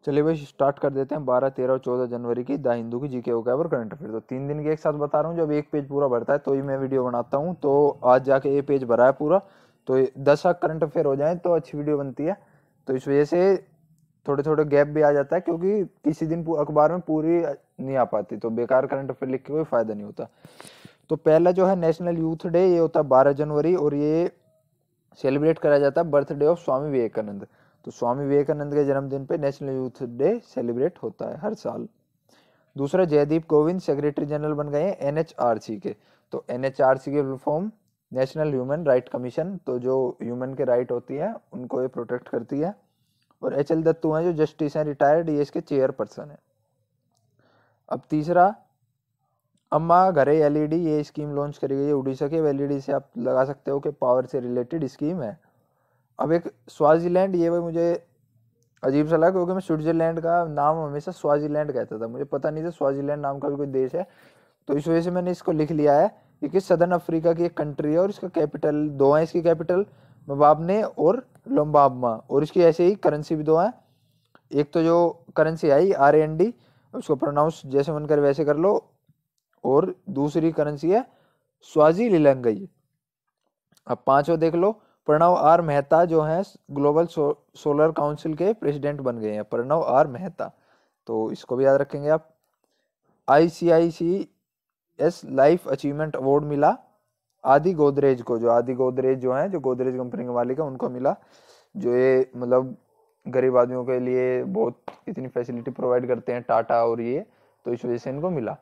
चलिए भाई स्टार्ट कर देते हैं 12, 13 और 14 जनवरी की द हिंदू की जीके vocab और करंट अफेयर। तो 3 दिन के एक साथ बता रहा हूँ, जब एक पेज पूरा भरता है तो ही मैं वीडियो बनाता हूँ। तो आज जाके ये पेज भरा है पूरा, तो 10 करंट अफेयर हो जाए तो अच्छी वीडियो बनती है। तो इस वजह से थोड़े थोड़े गैप भी आ जाता है, क्योंकि किसी दिन अखबार में पूरी नहीं आ पाती, तो बेकार करंट अफेयर लिख के कोई फायदा नहीं होता। तो पहला जो है नेशनल यूथ डे, ये होता है 12 जनवरी और ये सेलिब्रेट कराया जाता है बर्थडे ऑफ स्वामी विवेकानंद। तो स्वामी विवेकानंद के जन्मदिन पे नेशनल यूथ डे सेलिब्रेट होता है हर साल। दूसरा, जयदीप गोविंद सेक्रेटरी जनरल बन गए हैं एनएचआरसी के। तो एनएचआरसी के full form national human right commission, तो जो ह्यूमन के राइट होती है उनको ये प्रोटेक्ट करती है। और एचएल दत्तू हैं जो जस्टिस हैं रिटायर्ड, ये इसके चेयरपर्सन है। अब तीसरा, अम्मा घरे एलईडी, ये स्कीम लॉन्च करी गई है उड़ीसा के। एलईडी से आप लगा सकते हो कि पावर से रिलेटेड स्कीम है। अब एक स्वाजीलैंड, ये भाई मुझे अजीब सा लगा, क्योंकि मैं स्विट्जरलैंड का नाम हमेशा स्वाजीलैंड कहता था, मुझे पता नहीं था स्वाजीलैंड नाम का भी कोई देश है। तो इस वजह से मैंने इसको लिख लिया है। ये सदर्न अफ्रीका की एक कंट्री है और इसका कैपिटल दो है, इसकी कैपिटल मबाबने और लोम्बाबमा, और इसकी ऐसे ही करेंसी भी दो है। एक तो जो करेंसी आई RAND, उसको प्रोनाउंस जैसे मन कर वैसे कर लो, और दूसरी करेंसी है स्वाजीलिलंगई। अब पांचवा देख लो, प्रणव आर मेहता जो है ग्लोबल सोलर काउंसिल के प्रेसिडेंट बन गए हैं, प्रणव आर मेहता, तो इसको भी याद रखेंगे आप। ICICS लाइफ अचीवमेंट अवार्ड मिला आदि गोदरेज को, जो आदि गोदरेज जो है, जो गोदरेज कंपनी के मालिक है, उनको मिला, जो ये मतलब गरीब आदमियों के लिए बहुत इतनी फैसिलिटी प्रोवाइड करते हैं टाटा और ये, तो इस वजह से इनको मिला।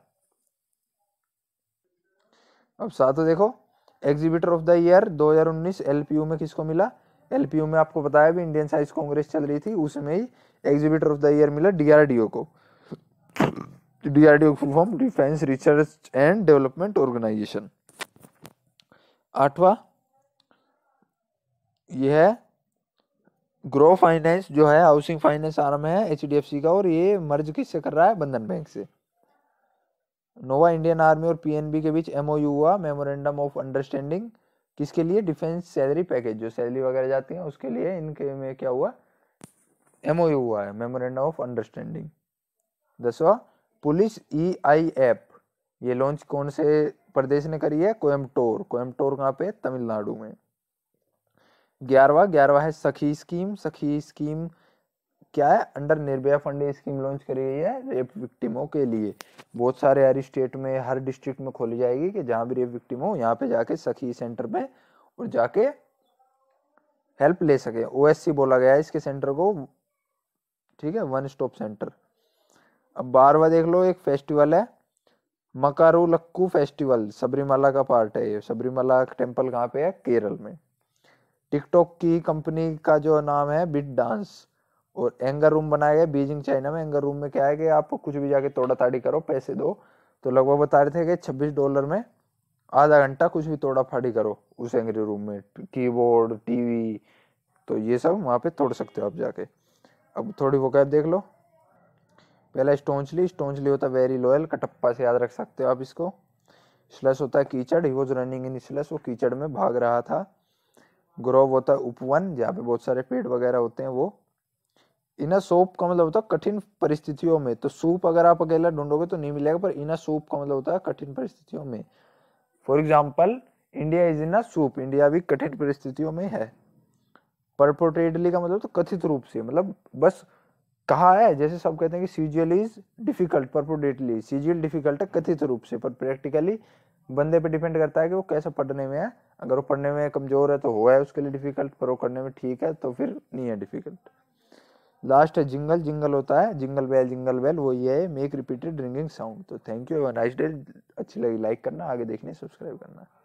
अब साथ देखो, exhibitor of the year 2019 LPU में किसको मिला। LPU में आपको बताया भी इंडियन साइंस कांग्रेस चल रही थी, उसमें ही एग्जीबिटर ऑफ द ईयर मिला DRDO को। DRDO full form defence research and development organisation. आठवां, यह है ग्रो फाइनेंस जो है हाउसिंग फाइनेंस आर्म है HDFC का, और ये मर्ज किससे कर रहा है, बंधन बैंक से। नोवा, इंडियन आर्मी और PNB के बीच MOU हुआ, मेमोरेंडम ऑफ अंडरस्टैंडिंग, किसके लिए, डिफेंस सैलरी पैकेज, जो सैलरी वगैरह जाती है उसके लिए इनके में क्या हुआ, MOU हुआ है, मेमोरेंडम ऑफ अंडरस्टैंडिंग। 10वां, पुलिस EI ऐप, ये लॉन्च कौन से प्रदेश ने करी है, कोयम्बटोर। कोयम्बटोर कहाँ पे, तमिलनाडु में। 11वां है सखी स्कीम। सखी स्कीम क्या है, अंडर निर्भया फंड ये स्कीम लॉन्च करी गई है रेप विक्टिमों के लिए। बहुत सारे हर स्टेट में, हर डिस्ट्रिक्ट में खोली जाएगी, कि जहां भी रेप विक्टिम हो यहाँ पे जाके सखी सेंटर में और जाके हेल्प ले सके। OSC बोला गया है इसके सेंटर को, ठीक है, वन स्टॉप सेंटर। अब 12वां देख लो, एक फेस्टिवल है मकारुलक्कू फेस्टिवल, सबरीमाला का पार्ट है ये। सबरीमाला टेम्पल कहाँ पे है, केरल में। टिकटॉक की कंपनी का जो नाम है बिट डांस, और एंगर रूम बनाया गया बीजिंग चाइना में। एंगर रूम में क्या है कि आप कुछ भी जाके तोड़ा ताड़ी करो, पैसे दो, तो लगभग बता रहे थे कि $26 में आधा घंटा कुछ भी तोड़ा फाड़ी करो उस एंग्री रूम में, कीबोर्ड, टीवी, तो ये सब वहां पे तोड़ सकते हो आप जाके। अब थोड़ी vocab देख लो। पहला स्टोंचली, स्टोंचली होता है वेरी लॉयल, कटप्पा से याद रख सकते हो आप इसको। स्लस होता है कीचड़, ही वॉज रनिंग इन स्लस, वो कीचड़ में भाग रहा था। ग्रोव होता है उपवन, जहाँ पे बहुत सारे पेड़ वगैरह होते हैं वो। इना सोप का मतलब होता है कठिन परिस्थितियों में, तो सूप अगर आप अकेला ढूंढोगे तो नहीं मिलेगा, पर इना सूप का मतलब होता है कठिन परिस्थितियों में। For example, India is in a soup, India भी कठिन परिस्थितियों में है। परपोर्टेडली का मतलब तो कथित रूप से, मतलब बस कहा है, जैसे सब कहते हैं कि CGL is difficult, purportedly CGL difficult है कथित रूप से, पर प्रैक्टिकली बंदे पे डिपेंड करता है कि वो कैसा पढ़ने में है। अगर वो पढ़ने में कमजोर है तो हुआ है उसके लिए डिफिकल्ट, पर वो करने में ठीक है तो फिर नहीं है डिफिकल्ट। लास्ट है जिंगल, जिंगल होता है जिंगल बेल, वो ये है मेक रिपीटेड रिंगिंग साउंड। तो थैंक यू, नाइस डे। अच्छी लगी लाइक करना, आगे देखने सब्सक्राइब करना।